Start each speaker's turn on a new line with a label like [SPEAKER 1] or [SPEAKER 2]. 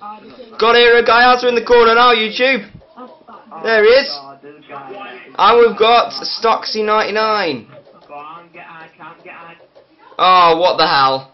[SPEAKER 1] Got here a guy out in the corner now, YouTube. There he is. And we've got Stoxy99. Oh, what the hell.